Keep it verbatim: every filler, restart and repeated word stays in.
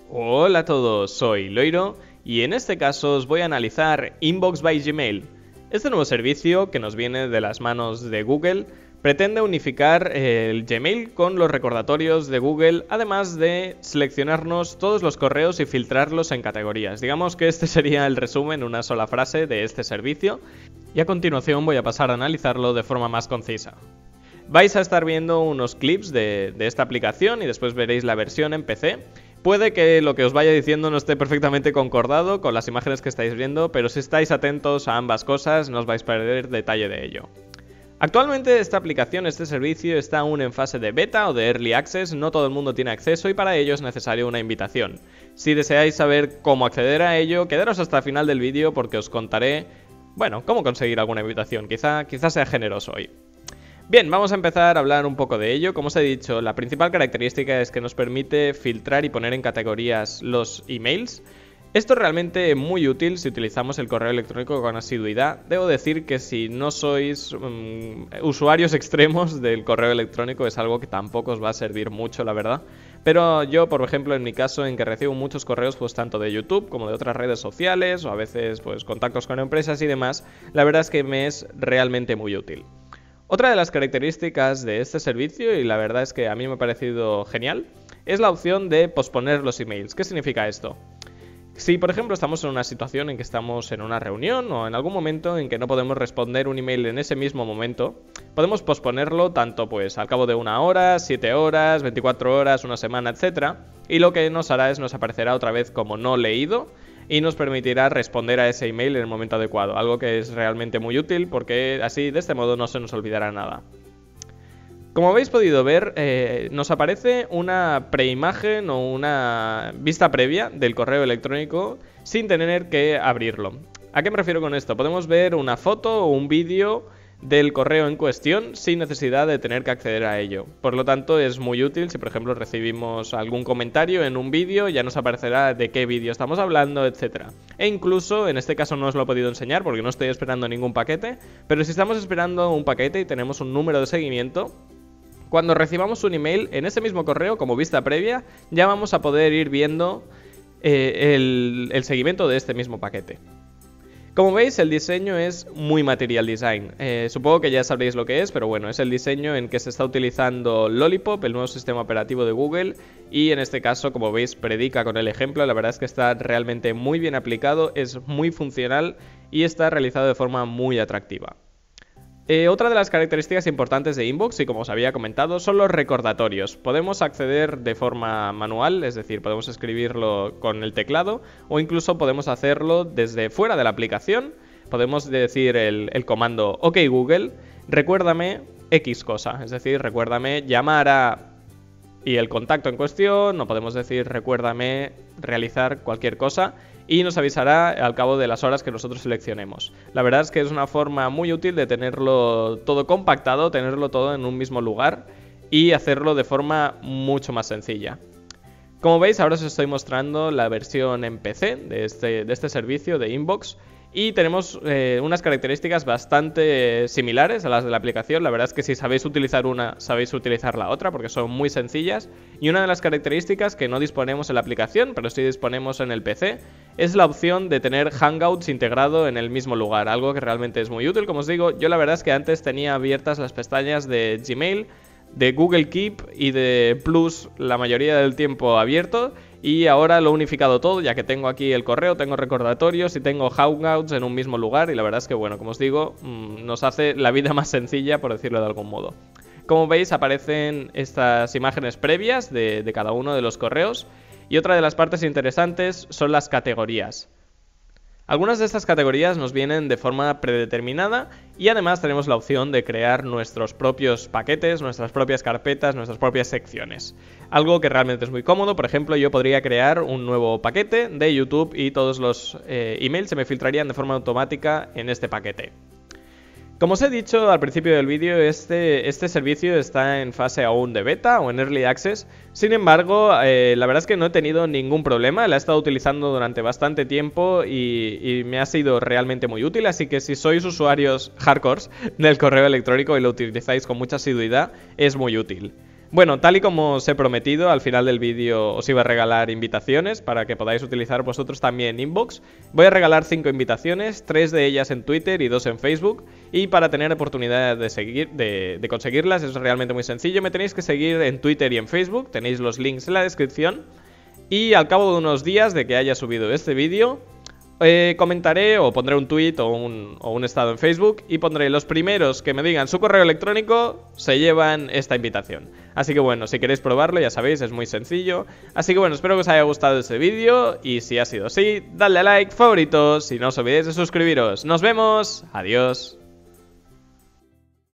Hola a todos, soy Loiro y en este caso os voy a analizar Inbox by Gmail. Este nuevo servicio, que nos viene de las manos de Google, pretende unificar el Gmail con los recordatorios de Google, además de seleccionarnos todos los correos y filtrarlos en categorías. Digamos que este sería el resumen en una sola frase de este servicio, y a continuación voy a pasar a analizarlo de forma más concisa. Vais a estar viendo unos clips de, de esta aplicación y después veréis la versión en P C. Puede que lo que os vaya diciendo no esté perfectamente concordado con las imágenes que estáis viendo, pero si estáis atentos a ambas cosas no os vais a perder detalle de ello. Actualmente esta aplicación, este servicio, está aún en fase de beta o de early access, no todo el mundo tiene acceso y para ello es necesario una invitación. Si deseáis saber cómo acceder a ello, quedaros hasta el final del vídeo porque os contaré, bueno, cómo conseguir alguna invitación, quizá, quizá sea generoso hoy. Bien, vamos a empezar a hablar un poco de ello. Como os he dicho, la principal característica es que nos permite filtrar y poner en categorías los emails. Esto es realmente muy útil si utilizamos el correo electrónico con asiduidad. Debo decir que si no sois um, usuarios extremos del correo electrónico es algo que tampoco os va a servir mucho, la verdad. Pero yo, por ejemplo, en mi caso, en que recibo muchos correos, pues tanto de YouTube como de otras redes sociales o a veces pues contactos con empresas y demás, la verdad es que me es realmente muy útil. Otra de las características de este servicio, y la verdad es que a mí me ha parecido genial, es la opción de posponer los emails. ¿Qué significa esto? Si, por ejemplo, estamos en una situación en que estamos en una reunión o en algún momento en que no podemos responder un email en ese mismo momento, podemos posponerlo tanto pues al cabo de una hora, siete horas, veinticuatro horas, una semana, etcétera. Y lo que nos hará es nos aparecerá otra vez como no leído y nos permitirá responder a ese email en el momento adecuado, algo que es realmente muy útil porque así de este modo no se nos olvidará nada. Como habéis podido ver, eh, nos aparece una preimagen o una vista previa del correo electrónico sin tener que abrirlo. ¿A qué me refiero con esto? Podemos ver una foto o un vídeo del correo en cuestión sin necesidad de tener que acceder a ello. Por lo tanto, es muy útil si, por ejemplo, recibimos algún comentario en un vídeo, ya nos aparecerá de qué vídeo estamos hablando, etcétera. E incluso, en este caso no os lo he podido enseñar porque no estoy esperando ningún paquete, pero si estamos esperando un paquete y tenemos un número de seguimiento, cuando recibamos un email en ese mismo correo como vista previa, ya vamos a poder ir viendo eh, el, el seguimiento de este mismo paquete. Como veis, el diseño es muy Material Design. Eh, supongo que ya sabréis lo que es, pero bueno, es el diseño en que se está utilizando Lollipop, el nuevo sistema operativo de Google, y en este caso, como veis, predica con el ejemplo. La verdad es que está realmente muy bien aplicado, es muy funcional y está realizado de forma muy atractiva. Eh, otra de las características importantes de Inbox, y como os había comentado, son los recordatorios. Podemos acceder de forma manual, es decir, podemos escribirlo con el teclado o incluso podemos hacerlo desde fuera de la aplicación. Podemos decir el, el comando OK Google, recuérdame X cosa, es decir, recuérdame llamar a... y el contacto en cuestión, o podemos decir recuérdame realizar cualquier cosa y nos avisará al cabo de las horas que nosotros seleccionemos. La verdad es que es una forma muy útil de tenerlo todo compactado, tenerlo todo en un mismo lugar y hacerlo de forma mucho más sencilla. Como veis, ahora os estoy mostrando la versión en P C de este, de este servicio de Inbox. Y tenemos eh, unas características bastante similares a las de la aplicación. La verdad es que si sabéis utilizar una, sabéis utilizar la otra porque son muy sencillas. Y una de las características que no disponemos en la aplicación, pero sí disponemos en el P C, es la opción de tener Hangouts integrado en el mismo lugar. Algo que realmente es muy útil. Como os digo, yo la verdad es que antes tenía abiertas las pestañas de Gmail, de Google Keep y de Plus la mayoría del tiempo abierto. Y ahora lo he unificado todo, ya que tengo aquí el correo, tengo recordatorios y tengo Hangouts en un mismo lugar. Y la verdad es que, bueno, como os digo, nos hace la vida más sencilla, por decirlo de algún modo. Como veis, aparecen estas imágenes previas de, de cada uno de los correos. Y otra de las partes interesantes son las categorías. Algunas de estas categorías nos vienen de forma predeterminada y además tenemos la opción de crear nuestros propios paquetes, nuestras propias carpetas, nuestras propias secciones. Algo que realmente es muy cómodo. Por ejemplo, yo podría crear un nuevo paquete de YouTube y todos los eh, emails se me filtrarían de forma automática en este paquete. Como os he dicho al principio del vídeo, este, este servicio está en fase aún de beta o en Early Access. Sin embargo, eh, la verdad es que no he tenido ningún problema. La he estado utilizando durante bastante tiempo y, y me ha sido realmente muy útil. Así que si sois usuarios hardcores del correo electrónico y lo utilizáis con mucha asiduidad, es muy útil. Bueno, tal y como os he prometido, al final del vídeo os iba a regalar invitaciones para que podáis utilizar vosotros también Inbox. Voy a regalar cinco invitaciones, tres de ellas en Twitter y dos en Facebook. Y para tener oportunidad de, seguir, de, de conseguirlas es realmente muy sencillo. Me tenéis que seguir en Twitter y en Facebook, tenéis los links en la descripción. Y al cabo de unos días de que haya subido este vídeo, Eh, comentaré o pondré un tweet o un, o un estado en Facebook y pondré los primeros que me digan su correo electrónico se llevan esta invitación. Así que bueno, si queréis probarlo ya sabéis, es muy sencillo. Así que bueno, espero que os haya gustado este vídeo y si ha sido así, dadle a like, favoritos y no os olvidéis de suscribiros. ¡Nos vemos! ¡Adiós!